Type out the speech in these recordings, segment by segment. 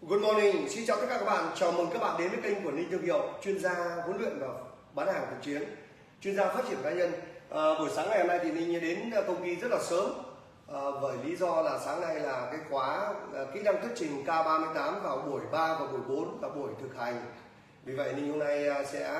Good morning, xin chào tất cả các bạn. Chào mừng các bạn đến với kênh của Ninh Thương Hiệu, chuyên gia huấn luyện và bán hàng thực chiến, chuyên gia phát triển cá nhân. Buổi sáng ngày hôm nay thì Ninh đến công ty rất là sớm bởi lý do là sáng nay là cái khóa kỹ năng thuyết trình K38 vào buổi 3 và buổi 4 là buổi thực hành. Vì vậy Ninh hôm nay sẽ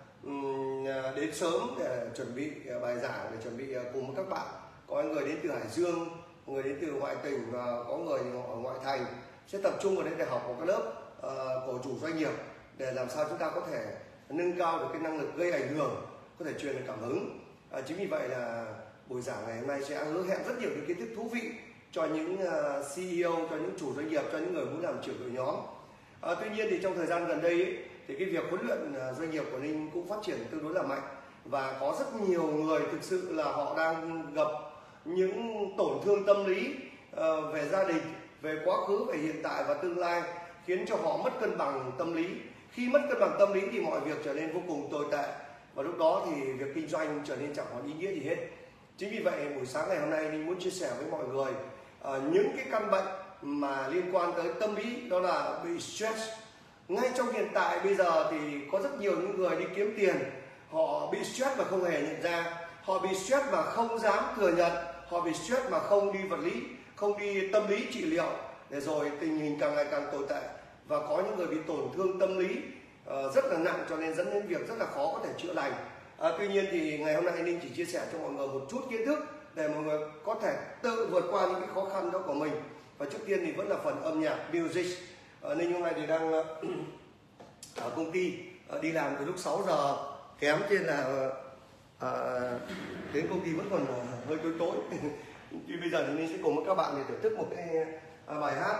đến sớm để chuẩn bị bài giảng, để chuẩn bị cùng với các bạn. Có người đến từ Hải Dương, người đến từ ngoại tỉnh và có người ở ngoại thành. Sẽ tập trung vào đây để học một cái lớp của chủ doanh nghiệp để làm sao chúng ta có thể nâng cao được cái năng lực gây ảnh hưởng, có thể truyền được cảm hứng. Chính vì vậy là buổi giảng ngày hôm nay sẽ hứa hẹn rất nhiều những kiến thức thú vị cho những CEO, cho những chủ doanh nghiệp, cho những người muốn làm trưởng đội nhóm. Tuy nhiên thì trong thời gian gần đây thì cái việc huấn luyện doanh nghiệp của Ninh cũng phát triển tương đối là mạnh, và có rất nhiều người thực sự là họ đang gặp những tổn thương tâm lý về gia đình, về quá khứ, về hiện tại và tương lai, khiến cho họ mất cân bằng tâm lý. Khi mất cân bằng tâm lý thì mọi việc trở nên vô cùng tồi tệ, và lúc đó thì việc kinh doanh trở nên chẳng có ý nghĩa gì hết. Chính vì vậy buổi sáng ngày hôm nay mình muốn chia sẻ với mọi người những cái căn bệnh mà liên quan tới tâm lý, đó là bị stress. Ngay trong hiện tại bây giờ thì có rất nhiều những người đi kiếm tiền, họ bị stress mà không hề nhận ra, họ bị stress mà không dám thừa nhận, họ bị stress mà không đi vật lý, không đi tâm lý trị liệu, để rồi tình hình càng ngày càng tồi tệ, và có những người bị tổn thương tâm lý rất là nặng, cho nên dẫn đến việc rất là khó có thể chữa lành. Tuy nhiên thì ngày hôm nay Ninh chỉ chia sẻ cho mọi người một chút kiến thức để mọi người có thể tự vượt qua những cái khó khăn đó của mình. Và trước tiên thì vẫn là phần âm nhạc music. Ninh hôm nay thì đang ở công ty, đi làm từ lúc 6 giờ kém, trên là đến công ty vẫn còn hơi tối tối. Thì bây giờ thì Ninh sẽ cùng với các bạn để thưởng thức một cái bài hát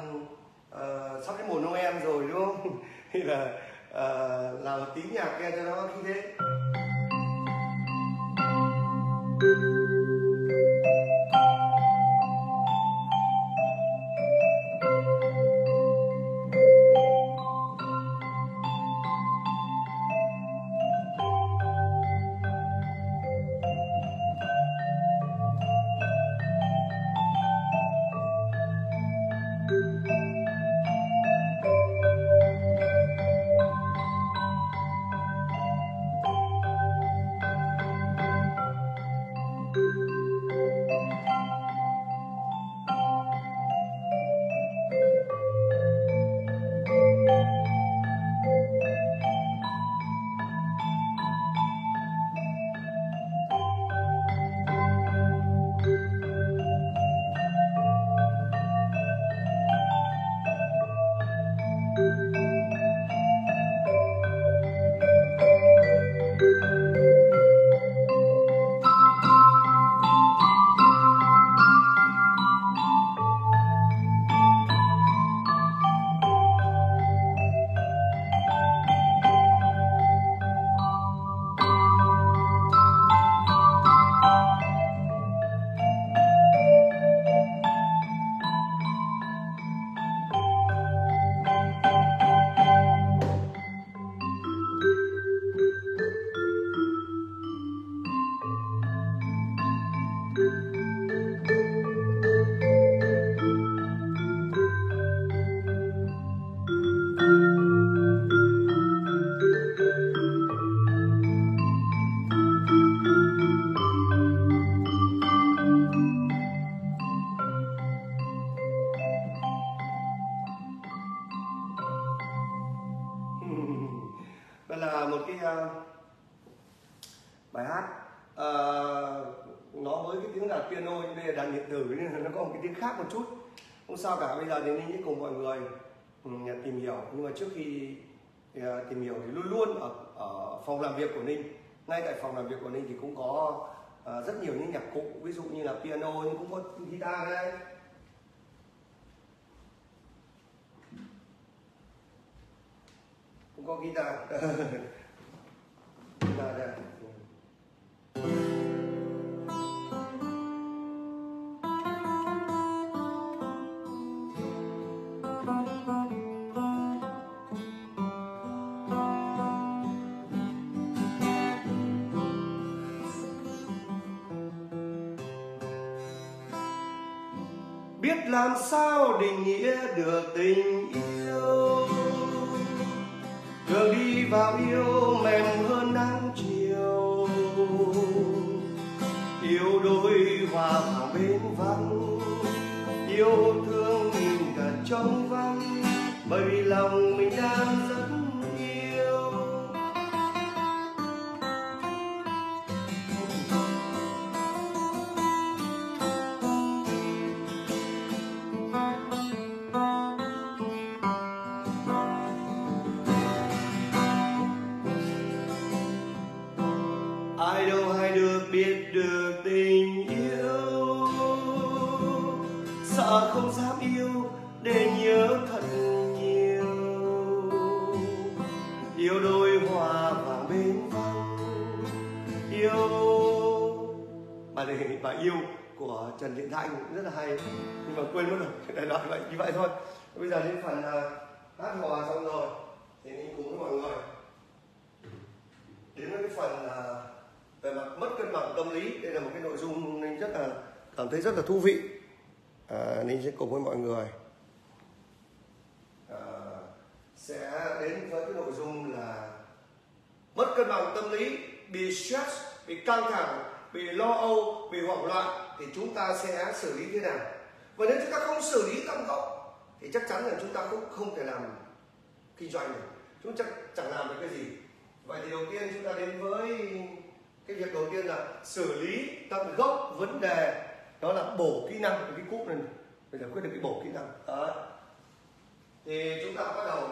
sắp đến mùa Noel rồi, đúng không? Thì là làm một tí nhạc nghe cho nó khí thế. Đây là một cái bài hát nó với cái tiếng đàn piano, nhưng đây là đàn điện tử nên là nó có một cái tiếng khác một chút. Không sao cả, bây giờ thì Ninh sẽ cùng mọi người tìm hiểu. Nhưng mà trước khi tìm hiểu thì luôn luôn ở phòng làm việc của Ninh, ngay tại phòng làm việc của Ninh thì cũng có rất nhiều những nhạc cụ, ví dụ như là piano, nhưng cũng có guitar đây, cũng có guitar. Guitar đây. Biết làm sao định nghĩa được tình yêu. Đường đi vào yêu mềm hơn nắng chiều, yêu đôi hoa vào bên vắng, yêu thương nhìn cả trong vắng, bởi vì lòng mình đang rất yêu. Ai đâu hay được biết được tình yêu, sợ không dám yêu để nhớ thật nhiều, yêu đôi hoa vàng bên vắng, yêu bài này bài yêu của Trần Thiện Thanh cũng rất là hay, nhưng mà quên mất rồi, đại loại vậy như vậy thôi. Bây giờ đến phần hát hò xong rồi thì mình cùng với mọi người đến với cái phần về mặt mất cân bằng tâm lý. Đây là một cái nội dung mình rất là cảm thấy rất là thú vị. Ninh sẽ cùng với mọi người sẽ đến với cái nội dung là mất cân bằng tâm lý, bị stress, bị căng thẳng, bị lo âu, bị hoảng loạn thì chúng ta sẽ xử lý thế nào. Và nếu chúng ta không xử lý tận gốc thì chắc chắn là chúng ta cũng không thể làm kinh doanh được, chúng ta chẳng làm được cái gì. Vậy thì đầu tiên chúng ta đến với cái việc đầu tiên là xử lý tận gốc vấn đề, đó là bổ kỹ năng. Cái cúp này bây giờ quyết được cái bổ kỹ năng đó. Thì chúng ta bắt đầu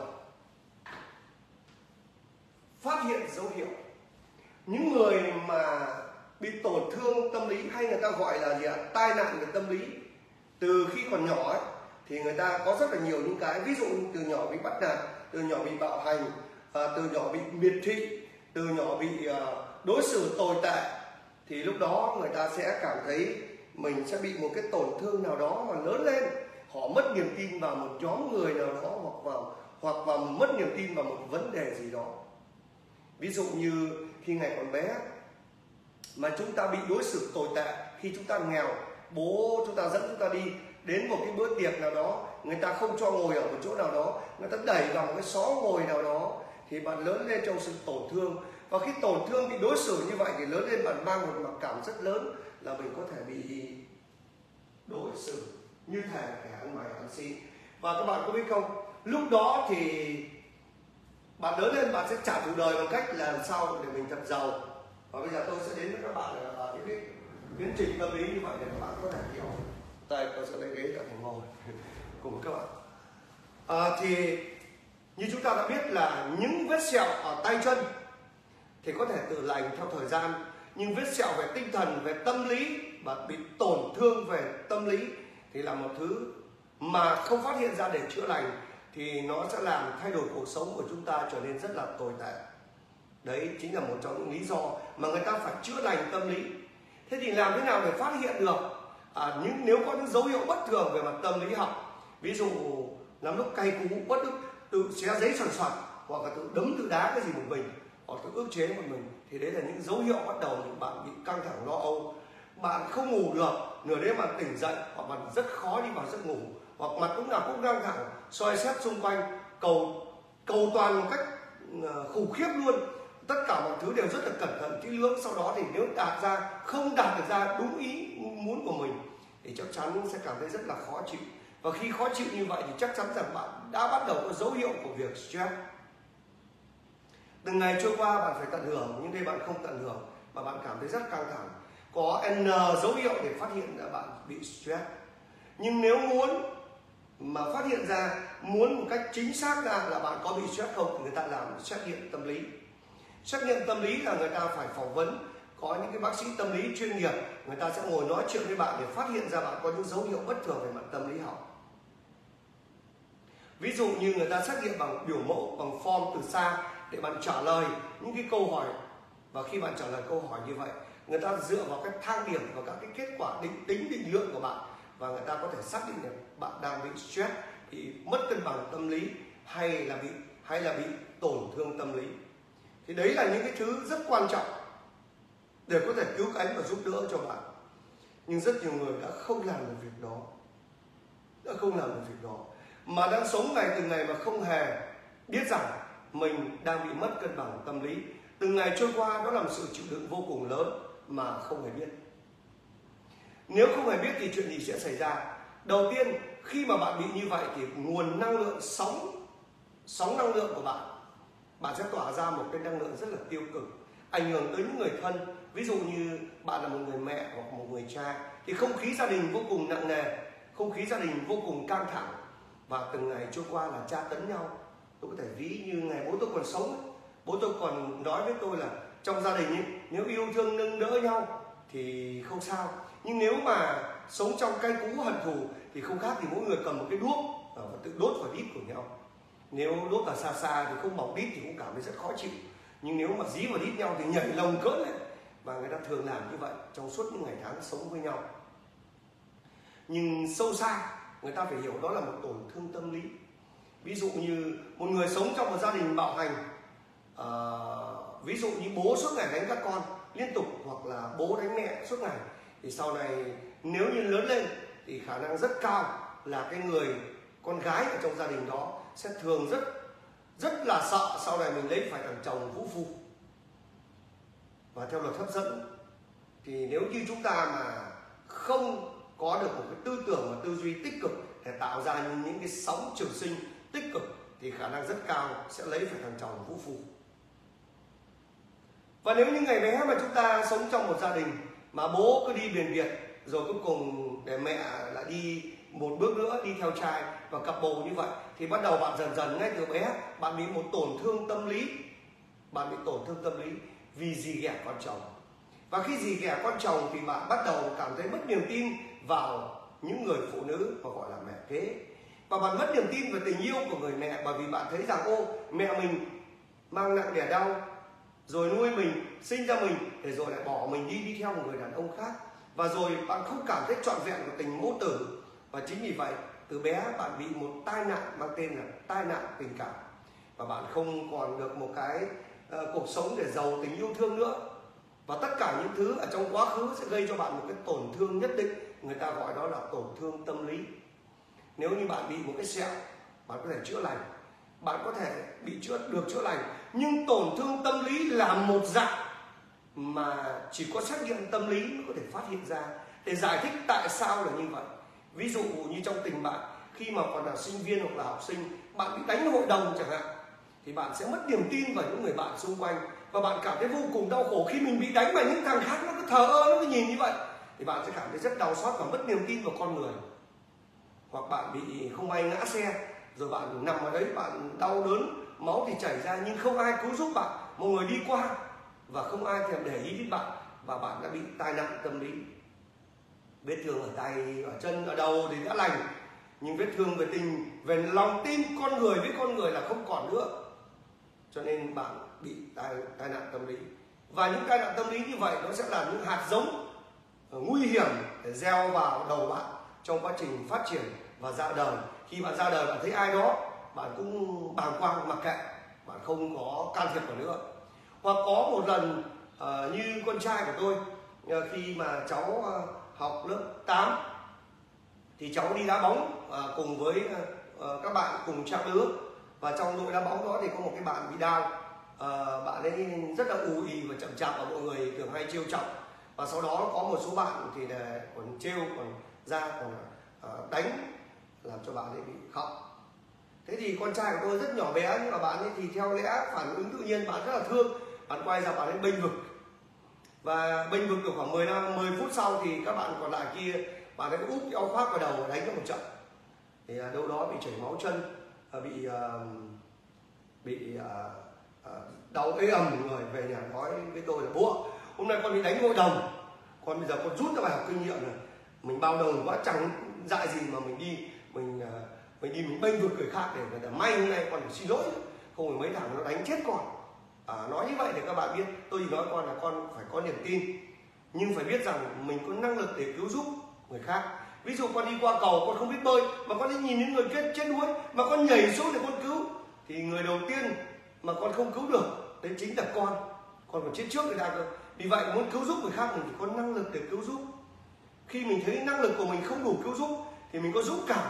phát hiện dấu hiệu. Những người mà bị tổn thương tâm lý, hay người ta gọi là gì ạ, tai nạn về tâm lý, từ khi còn nhỏ ấy, thì người ta có rất là nhiều những cái, ví dụ như từ nhỏ bị bắt nạt, từ nhỏ bị bạo hành, từ nhỏ bị miệt thị, từ nhỏ bị đối xử tồi tệ, thì lúc đó người ta sẽ cảm thấy mình sẽ bị một cái tổn thương nào đó mà lớn lên, họ mất niềm tin vào một nhóm người nào đó, hoặc vào mất niềm tin vào một vấn đề gì đó. Ví dụ như khi ngày còn bé mà chúng ta bị đối xử tồi tệ, khi chúng ta nghèo, bố chúng ta dẫn chúng ta đi đến một cái bữa tiệc nào đó, người ta không cho ngồi ở một chỗ nào đó, người ta đẩy vào một cái xó ngồi nào đó, thì bạn lớn lên trong sự tổn thương. Và khi tổn thương, bị đối xử như vậy thì lớn lên bạn mang một mặc cảm rất lớn là mình có thể bị đối xử như thể kẻ ăn mày ăn xin. Và các bạn có biết không, lúc đó thì bạn lớn lên bạn sẽ trả thù đời bằng cách là làm sao để mình thật giàu. Và bây giờ tôi sẽ đến với các bạn ở những cái tiến trình tâm lý như vậy để các bạn có thể hiểu. Đây, tôi sẽ lấy ghế cả thành ngồi cùng các bạn. Thì như chúng ta đã biết là những vết sẹo ở tay chân thì có thể tự lành theo thời gian, nhưng vết sẹo về tinh thần, về tâm lý và bị tổn thương về tâm lý thì là một thứ mà không phát hiện ra để chữa lành thì nó sẽ làm thay đổi cuộc sống của chúng ta trở nên rất là tồi tệ. Đấy chính là một trong những lý do mà người ta phải chữa lành tâm lý. Thế thì làm thế nào để phát hiện được nếu có những dấu hiệu bất thường về mặt tâm lý học, ví dụ lắm lúc cay cú, bất ức, tự xé giấy soàn soạt, hoặc là tự đấm tự đá cái gì một mình, hoặc tự ức chế một mình, thì đấy là những dấu hiệu bắt đầu những bạn bị căng thẳng lo âu. Bạn không ngủ được, nửa đêm bạn tỉnh dậy, hoặc bạn rất khó đi vào giấc ngủ, hoặc mặt lúc nào cũng căng thẳng, soi xét xung quanh, cầu toàn một cách khủng khiếp luôn. Tất cả mọi thứ đều rất là cẩn thận kỹ lưỡng, sau đó thì nếu không đạt được ra đúng ý muốn của mình thì chắc chắn sẽ cảm thấy rất là khó chịu. Và khi khó chịu như vậy thì chắc chắn rằng bạn đã bắt đầu có dấu hiệu của việc stress. Từng ngày trôi qua bạn phải tận hưởng, nhưng đây bạn không tận hưởng mà bạn cảm thấy rất căng thẳng. Có N dấu hiệu để phát hiện là bạn bị stress. Nhưng nếu muốn mà phát hiện ra, muốn một cách chính xác ra là bạn có bị stress không thì người ta làm xét nghiệm tâm lý. Xét nghiệm tâm lý là người ta phải phỏng vấn, có những cái bác sĩ tâm lý chuyên nghiệp, người ta sẽ ngồi nói chuyện với bạn để phát hiện ra bạn có những dấu hiệu bất thường về mặt tâm lý học. Ví dụ như người ta xét nghiệm bằng biểu mẫu, bằng form từ xa để bạn trả lời những cái câu hỏi. Và khi bạn trả lời câu hỏi như vậy, người ta dựa vào các thang điểm và các cái kết quả định lượng của bạn, và người ta có thể xác định được bạn đang bị stress, bị mất cân bằng tâm lý, hay là bị tổn thương tâm lý. Thì đấy là những cái thứ rất quan trọng để có thể cứu cánh và giúp đỡ cho bạn. Nhưng rất nhiều người đã không làm được việc đó. đã không làm được việc đó, mà đang sống ngày từng ngày mà không hề biết rằng mình đang bị mất cân bằng tâm lý. Từng ngày trôi qua đó là một sự chịu đựng vô cùng lớn mà không hề biết. Nếu không hề biết thì chuyện gì sẽ xảy ra? Đầu tiên, khi mà bạn bị như vậy thì nguồn năng lượng sóng năng lượng của bạn sẽ tỏa ra một cái năng lượng rất là tiêu cực, ảnh hưởng tới những người thân. Ví dụ như bạn là một người mẹ hoặc một người cha thì không khí gia đình vô cùng nặng nề, không khí gia đình vô cùng căng thẳng, và từng ngày trôi qua là tra tấn nhau. Tôi có thể ví như ngày bố tôi còn sống, bố tôi còn nói với tôi là trong gia đình ấy, nếu yêu thương nâng đỡ nhau thì không sao, nhưng nếu mà sống trong cay cú hận thù thì không khác thì mỗi người cầm một cái đuốc và tự đốt vào đít của nhau. Nếu đốt ở xa xa thì không bỏng đít thì cũng cảm thấy rất khó chịu, nhưng nếu mà dí vào đít nhau thì nhảy lồng cỡ lên. Và người ta thường làm như vậy trong suốt những ngày tháng sống với nhau. Nhưng sâu xa người ta phải hiểu đó là một tổn thương tâm lý. Ví dụ như một người sống trong một gia đình bạo hành, ví dụ như bố suốt ngày đánh các con liên tục, hoặc là bố đánh mẹ suốt ngày, thì sau này nếu như lớn lên thì khả năng rất cao là cái người con gái ở trong gia đình đó sẽ thường rất là sợ sau này mình lấy phải thằng chồng vũ phu. Và theo luật hấp dẫn thì nếu như chúng ta mà không có được một cái tư tưởng và tư duy tích cực để tạo ra những cái sóng trường sinh tích cực thì khả năng rất cao sẽ lấy phải thằng chồng vũ phu. Và nếu như ngày bé mà chúng ta sống trong một gia đình mà bố cứ đi biền biệt, rồi cuối cùng để mẹ lại đi một bước nữa đi theo trai và cặp bồ như vậy, thì bắt đầu bạn dần dần ngay từ bé bạn bị một tổn thương tâm lý. Bạn bị tổn thương tâm lý vì dì ghẻ con chồng. Và khi dì ghẻ con chồng thì bạn bắt đầu cảm thấy mất niềm tin vào những người phụ nữ mà gọi là mẹ kế. Và bạn mất niềm tin về tình yêu của người mẹ, bởi vì bạn thấy rằng mẹ mình mang nặng đẻ đau, rồi nuôi mình, sinh ra mình, để rồi lại bỏ mình đi theo một người đàn ông khác. Và rồi bạn không cảm thấy trọn vẹn của tình mẫu tử. Và chính vì vậy từ bé bạn bị một tai nạn mang tên là tai nạn tình cảm. Và bạn không còn được một cái cuộc sống để giàu tình yêu thương nữa. Và tất cả những thứ ở trong quá khứ sẽ gây cho bạn một cái tổn thương nhất định. Người ta gọi đó là tổn thương tâm lý. Nếu như bạn bị một cái sẹo, bạn có thể chữa lành, bạn có thể bị chữa lành, nhưng tổn thương tâm lý là một dạng mà chỉ có xét nghiệm tâm lý mới có thể phát hiện ra để giải thích tại sao là như vậy. Ví dụ như trong tình bạn, khi mà còn là sinh viên hoặc là học sinh, bạn bị đánh hội đồng chẳng hạn, thì bạn sẽ mất niềm tin vào những người bạn xung quanh, và bạn cảm thấy vô cùng đau khổ khi mình bị đánh bởi những thằng khác nó cứ thờ ơ, nó cứ nhìn như vậy, thì bạn sẽ cảm thấy rất đau xót và mất niềm tin vào con người. Hoặc bạn bị không may ngã xe, rồi bạn nằm ở đấy, bạn đau đớn, máu thì chảy ra nhưng không ai cứu giúp bạn, một người đi qua và không ai thèm để ý đến bạn, và bạn đã bị tai nạn tâm lý. Vết thương ở tay, ở chân, ở đầu thì đã lành, nhưng vết thương về về lòng tin con người với con người là không còn nữa. Cho nên bạn bị tai nạn tâm lý. Và những tai nạn tâm lý như vậy nó sẽ là những hạt giống nguy hiểm để gieo vào đầu bạn trong quá trình phát triển và ra đời. Khi bạn ra đời bạn thấy ai đó, bạn cũng bàng quang mặc kệ, bạn không có can thiệp vào nữa. Hoặc có một lần như con trai của tôi, khi mà cháu học lớp 8 thì cháu đi đá bóng cùng với các bạn cùng trang lứa, và trong đội đá bóng đó thì có một cái bạn bị đau. Bạn ấy rất là ù ì và chậm chạp, và mọi người thường hay trêu chọc, và sau đó có một số bạn thì còn trêu, còn ra còn đánh, làm cho bạn ấy bị khóc. Thế thì con trai của tôi rất nhỏ bé, nhưng mà bạn ấy thì theo lẽ phản ứng tự nhiên, bạn rất là thương, bạn quay ra bạn ấy bênh vực. Và bênh vực được khoảng 10 phút sau thì các bạn còn lại kia, bạn ấy úp cái áo khoác vào đầu và đánh cho một trận. Thì đâu đó bị chảy máu chân, bị đau ế ẩm người, về nhà nói với tôi là bố, hôm nay con bị đánh hội đồng, con bây giờ con rút ra bài học kinh nghiệm này, mình bao đồng quá chẳng dại gì mà mình đi mình bênh vực người khác để may hôm nay con phải xin lỗi, không phải mấy thằng nó đánh chết con. Nói như vậy để các bạn biết, tôi chỉ nói con là con phải có niềm tin, nhưng phải biết rằng mình có năng lực để cứu giúp người khác. Ví dụ con đi qua cầu, con không biết bơi mà con đi nhìn những người chết đuối mà con nhảy xuống để con cứu, thì người đầu tiên mà con không cứu được đấy chính là con còn chết trước người ta cơ. Vì vậy muốn cứu giúp người khác mình phải có năng lực để cứu giúp. Khi mình thấy năng lực của mình không đủ cứu giúp thì mình có dũng cảm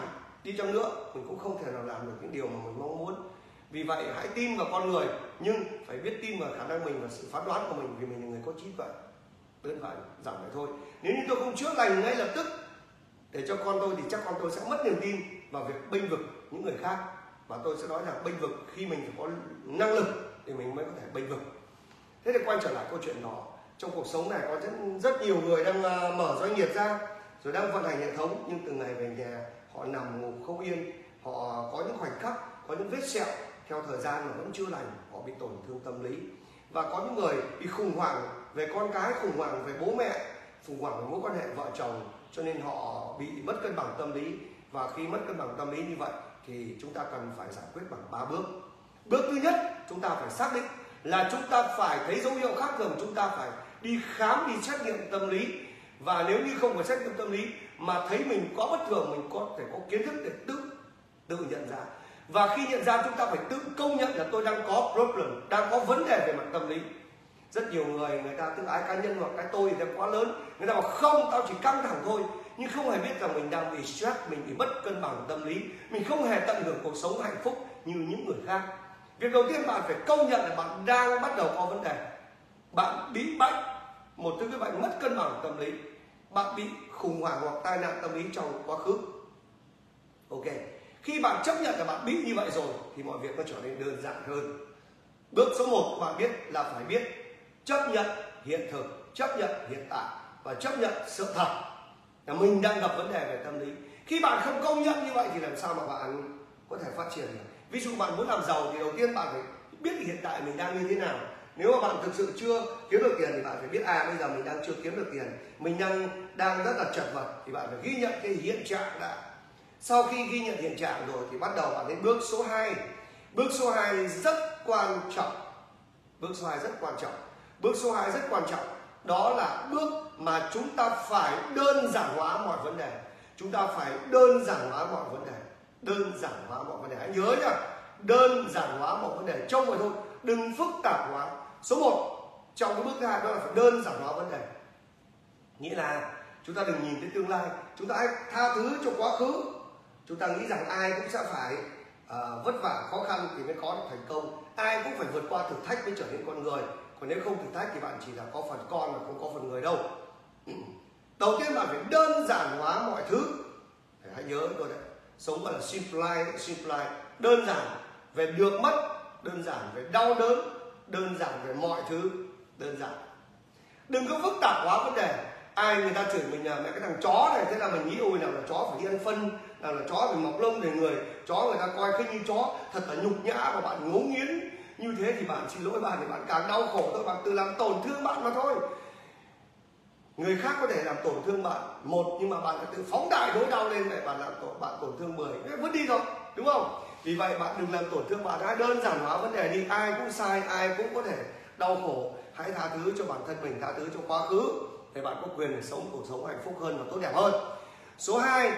đi chăng nữa mình cũng không thể nào làm được những điều mà mình mong muốn. Vì vậy hãy tin vào con người, nhưng phải biết tin vào khả năng mình và sự phán đoán của mình, vì mình là người có trí tuệ. Đơn giản vậy thôi. Nếu như tôi không chữa lành ngay lập tức để cho con tôi thì chắc con tôi sẽ mất niềm tin vào việc bênh vực những người khác, và tôi sẽ nói là bênh vực khi mình phải có năng lực thì mình mới có thể bênh vực. Thế thì quay trở lại câu chuyện đó, trong cuộc sống này có rất nhiều người đang mở doanh nghiệp ra rồi đang vận hành hệ thống, nhưng từ ngày về nhà họ nằm ngủ không yên, họ có những khoảnh khắc, có những vết sẹo theo thời gian mà vẫn chưa lành, họ bị tổn thương tâm lý. Và có những người bị khủng hoảng về con cái, khủng hoảng về bố mẹ, khủng hoảng về mối quan hệ vợ chồng, cho nên họ bị mất cân bằng tâm lý. Và khi mất cân bằng tâm lý như vậy thì chúng ta cần phải giải quyết bằng 3 bước. Bước thứ nhất, chúng ta phải xác định là chúng ta phải thấy dấu hiệu khác thường, chúng ta phải đi khám, đi xét nghiệm tâm lý. Và nếu như không phải xét nghiệm tâm lý mà thấy mình có bất thường, mình có thể có kiến thức để tự nhận ra. Và khi nhận ra chúng ta phải tự công nhận là tôi đang có problem, đang có vấn đề về mặt tâm lý. Rất nhiều người ta tự ái cá nhân hoặc cái tôi thì quá lớn, người ta bảo không, tao chỉ căng thẳng thôi, nhưng không hề biết rằng mình đang bị stress, mình bị mất cân bằng tâm lý, mình không hề tận hưởng cuộc sống hạnh phúc như những người khác. Việc đầu tiên bạn phải công nhận là bạn đang bắt đầu có vấn đề, bạn bị bệnh, một cái bệnh mất cân bằng tâm lý, bạn bị khủng hoảng hoặc tai nạn tâm lý trong quá khứ. Ok, khi bạn chấp nhận là bạn bị như vậy rồi thì mọi việc nó trở nên đơn giản hơn. Bước số 1 bạn biết là phải biết chấp nhận hiện thực, chấp nhận hiện tại và chấp nhận sự thật là mình đang gặp vấn đề về tâm lý. Khi bạn không công nhận như vậy thì làm sao mà bạn có thể phát triển được? Ví dụ bạn muốn làm giàu thì đầu tiên bạn phải biết hiện tại mình đang như thế nào. Nếu mà bạn thực sự chưa kiếm được tiền thì bạn phải biết bây giờ mình đang chưa kiếm được tiền, mình đang rất là chật vật, thì bạn phải ghi nhận cái hiện trạng đã. Sau khi ghi nhận hiện trạng rồi thì bắt đầu bạn đến bước số 2. Bước số 2 rất quan trọng. Bước số 2 rất quan trọng. Bước số 2 rất quan trọng. Đó là bước mà chúng ta phải đơn giản hóa mọi vấn đề. Chúng ta phải đơn giản hóa mọi vấn đề. Đơn giản hóa mọi vấn đề. Hãy nhớ nhá, đơn giản hóa mọi vấn đề, trông vậy thôi, đừng phức tạp hóa. Số 1 trong cái bước thứ 2 đó là phải đơn giản hóa vấn đề. Nghĩa là chúng ta đừng nhìn tới tương lai, chúng ta hãy tha thứ cho quá khứ. Chúng ta nghĩ rằng ai cũng sẽ phải vất vả khó khăn thì mới có được thành công, ai cũng phải vượt qua thử thách mới trở nên con người, còn nếu không thử thách thì bạn chỉ là có phần con mà không có phần người đâu. Đầu tiên bạn phải đơn giản hóa mọi thứ. Hãy nhớ tôi đấy, sống gọi là simplify, đơn giản về được mất, đơn giản về đau đớn, đơn giản về mọi thứ, đơn giản. Đừng có phức tạp hóa vấn đề. Ai người ta chửi mình là mẹ cái thằng chó này, thế là mình nghĩ ôi nào là chó phải đi ăn phân, nào là chó phải mọc lông đầy người, chó người ta coi khinh như chó, thật là nhục nhã, và bạn ngấu nghiến như thế thì bạn xin lỗi bạn thì bạn càng đau khổ thôi, bạn tự làm tổn thương bạn mà thôi. Người khác có thể làm tổn thương bạn một, nhưng mà bạn phải tự phóng đại nỗi đau lên, vậy bạn làm bạn tổn thương 10, vứt đi rồi, đúng không? Vì vậy bạn đừng làm tổn thương bạn, hãy đơn giản hóa vấn đề đi. Ai cũng sai, ai cũng có thể đau khổ, hãy tha thứ cho bản thân mình, tha thứ cho quá khứ để bạn có quyền để sống cuộc sống hạnh phúc hơn và tốt đẹp hơn. Số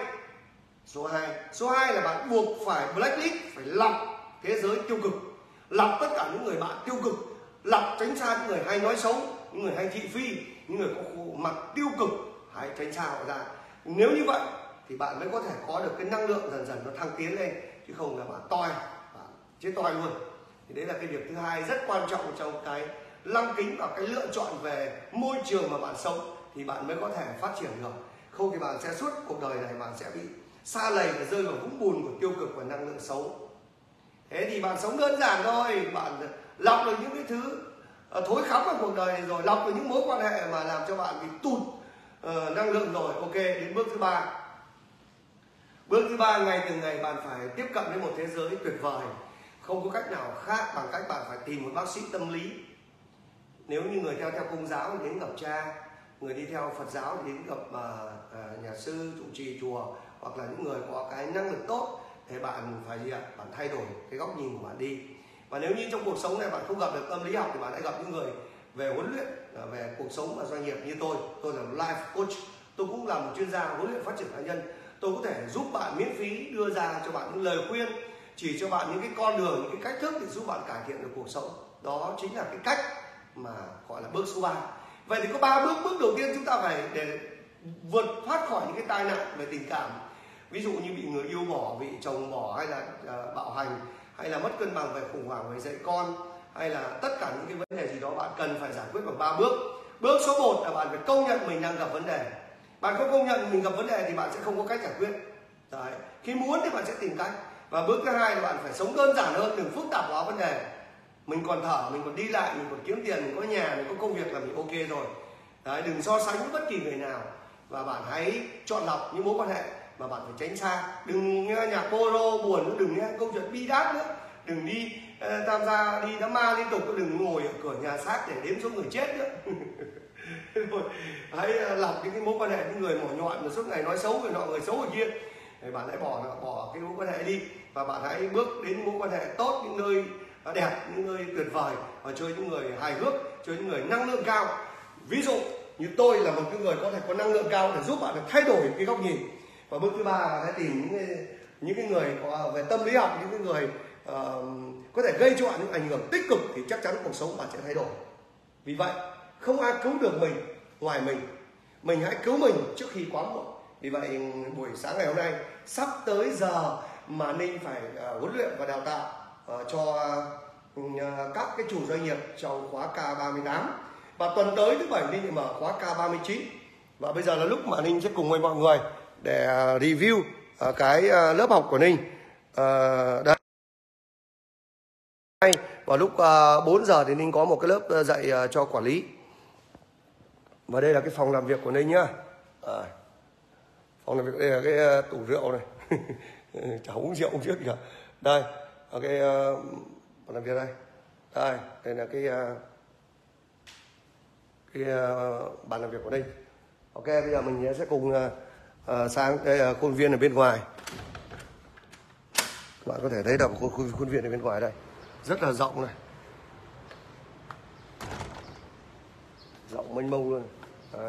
2 là bạn buộc phải blacklist, phải lọc thế giới tiêu cực, lọc tất cả những người bạn tiêu cực, lọc tránh xa những người hay nói xấu, những người hay thị phi, những người có mặt tiêu cực, hãy tránh xa họ ra. Nếu như vậy thì bạn mới có thể có được cái năng lượng dần dần nó thăng tiến lên, chứ không là bạn chết toi luôn. Thì đấy là cái việc thứ 2 rất quan trọng trong cái lăng kính và cái lựa chọn về môi trường mà bạn sống, thì bạn mới có thể phát triển được. Không thì bạn sẽ suốt cuộc đời này bạn sẽ bị sa lầy và rơi vào vũng bùn của tiêu cực và năng lượng xấu. Thế thì bạn sống đơn giản thôi, bạn lọc được những cái thứ thối khắm ở cuộc đời này rồi, lọc được những mối quan hệ mà làm cho bạn bị tụt năng lượng rồi. Ok, đến bước thứ 3. Bước thứ 3, ngày từng ngày bạn phải tiếp cận với một thế giới tuyệt vời. Không có cách nào khác bằng cách bạn phải tìm một bác sĩ tâm lý. Nếu như người theo Công giáo thì đến gặp cha, người đi theo Phật giáo thì đến gặp nhà sư, trụ trì chùa, hoặc là những người có cái năng lực tốt, thì bạn phải bạn thay đổi cái góc nhìn của bạn đi. Và nếu như trong cuộc sống này bạn không gặp được tâm lý học thì bạn hãy gặp những người về huấn luyện, về cuộc sống và doanh nghiệp như tôi là life coach, tôi cũng là một chuyên gia huấn luyện phát triển cá nhân. Tôi có thể giúp bạn miễn phí, đưa ra cho bạn những lời khuyên, chỉ cho bạn những cái con đường, những cái cách thức để giúp bạn cải thiện được cuộc sống. Đó chính là cái cách mà gọi là bước số 3. Vậy thì có 3 bước. Bước đầu tiên chúng ta phải để vượt thoát khỏi những cái tai nạn về tình cảm, ví dụ như bị người yêu bỏ, bị chồng bỏ, hay là bạo hành, hay là mất cân bằng về khủng hoảng về dạy con, hay là tất cả những cái vấn đề gì đó bạn cần phải giải quyết bằng 3 bước. Bước số 1 là bạn phải công nhận mình đang gặp vấn đề. Bạn không công nhận mình gặp vấn đề thì bạn sẽ không có cách giải quyết. Đấy. Khi muốn thì bạn sẽ tìm cách. Và bước thứ 2 là bạn phải sống đơn giản hơn, đừng phức tạp hóa vấn đề. Mình còn thở, mình còn đi lại, mình còn kiếm tiền, mình có nhà, mình có công việc là mình ok rồi. Đấy, đừng so sánh với bất kỳ người nào. Và bạn hãy chọn lọc những mối quan hệ mà bạn phải tránh xa. Đừng nghe nhạc bolero buồn nữa, đừng nghe câu chuyện bi đát nữa, đừng đi tham gia đi đám ma liên tục, đừng ngồi ở cửa nhà xác để đếm số người chết nữa. Hãy lọc những cái mối quan hệ, những người mỏ nhọn mà suốt ngày nói xấu người nọ, người xấu người kia. Thì bạn hãy bỏ cái mối quan hệ đi, và bạn hãy bước đến mối quan hệ tốt, những nơi đẹp, những nơi tuyệt vời, và chơi những người hài hước, chơi những người năng lượng cao. Ví dụ như tôi là một cái người có thể có năng lượng cao để giúp bạn thay đổi cái góc nhìn. Và bước thứ 3 là hãy tìm những cái người có về tâm lý học, những cái người có thể gây cho bạn những ảnh hưởng tích cực, thì chắc chắn cuộc sống bạn sẽ thay đổi. Vì vậy không ai cứu được mình ngoài mình hãy cứu mình trước khi quá muộn. Vì vậy buổi sáng ngày hôm nay sắp tới giờ mà Ninh phải huấn luyện và đào tạo cho các cái chủ doanh nghiệp trong khóa K38, và tuần tới thứ 7 Ninh mở khóa K39. Và bây giờ là lúc mà Ninh sẽ cùng với mọi người để review cái lớp học của Ninh. Đây, vào lúc 4 giờ thì Ninh có một cái lớp dạy cho quản lý. Và đây là cái phòng làm việc của Ninh nhá. Phòng làm việc đây là cái tủ rượu này. Chả uống rượu uống trước kìa. Đây, ở cái phòng làm việc đây. Đây là cái bàn làm việc của Ninh. Ok, bây giờ mình sẽ cùng sang đây khuôn viên ở bên ngoài. Các bạn có thể thấy được khuôn viên ở bên ngoài đây rất là rộng này, rộng mênh mông luôn. Đấy.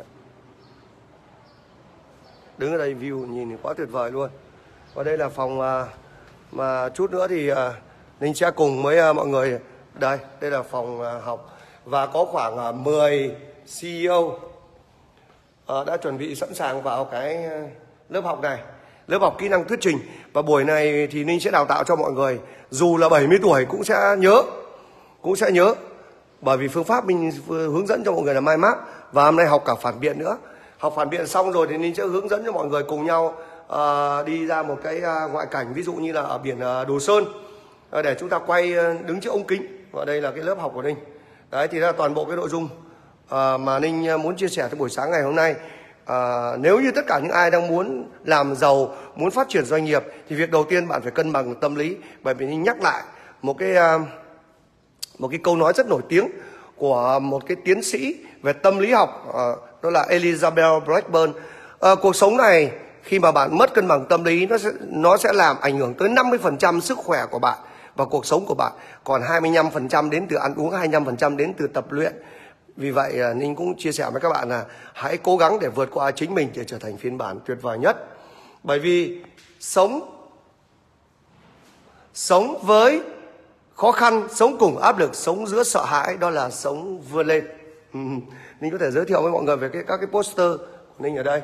Đứng ở đây view nhìn thì quá tuyệt vời luôn. Và đây là phòng mà chút nữa thì Ninh sẽ cùng với mọi người. Đây là phòng học, và có khoảng 10 CEO đã chuẩn bị sẵn sàng vào cái lớp học này, lớp học kỹ năng thuyết trình. Và buổi này thì Ninh sẽ đào tạo cho mọi người dù là 70 tuổi cũng sẽ nhớ, bởi vì phương pháp mình hướng dẫn cho mọi người là mind map, và hôm nay học cả phản biện nữa. Học phản biện xong rồi thì Ninh sẽ hướng dẫn cho mọi người cùng nhau đi ra một cái ngoại cảnh, ví dụ như là ở biển Đồ Sơn, để chúng ta quay đứng trước ống kính. Và đây là cái lớp học của Ninh. Đấy thì là toàn bộ cái nội dung mà Ninh muốn chia sẻ trong buổi sáng ngày hôm nay. Nếu như tất cả những ai đang muốn làm giàu, muốn phát triển doanh nghiệp, thì việc đầu tiên bạn phải cân bằng tâm lý. Bởi vì Ninh nhắc lại một cái câu nói rất nổi tiếng của một cái tiến sĩ về tâm lý học, đó là Elizabeth Blackburn. Cuộc sống này khi mà bạn mất cân bằng tâm lý, nó sẽ làm ảnh hưởng tới 50% sức khỏe của bạn và cuộc sống của bạn, còn 25% đến từ ăn uống, 25% đến từ tập luyện. Vì vậy Ninh cũng chia sẻ với các bạn là hãy cố gắng để vượt qua chính mình để trở thành phiên bản tuyệt vời nhất. Bởi vì sống với khó khăn, sống cùng áp lực, sống giữa sợ hãi, đó là sống vươn lên. Ninh có thể giới thiệu với mọi người về các cái poster của Ninh ở đây.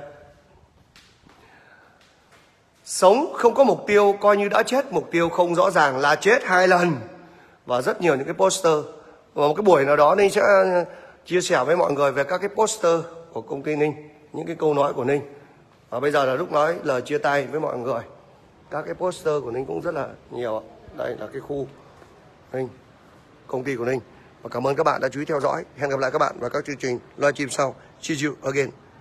Sống không có mục tiêu coi như đã chết, mục tiêu không rõ ràng là chết 2 lần. Và rất nhiều những cái poster. Và một cái buổi nào đó Ninh sẽ chia sẻ với mọi người về các cái poster của công ty Ninh, những cái câu nói của Ninh. Và bây giờ là lúc nói lời chia tay với mọi người. Các cái poster của Ninh cũng rất là nhiều. Đây là cái khu Ninh, công ty của Ninh. Và cảm ơn các bạn đã chú ý theo dõi. Hẹn gặp lại các bạn vào các chương trình livestream sau. See you again.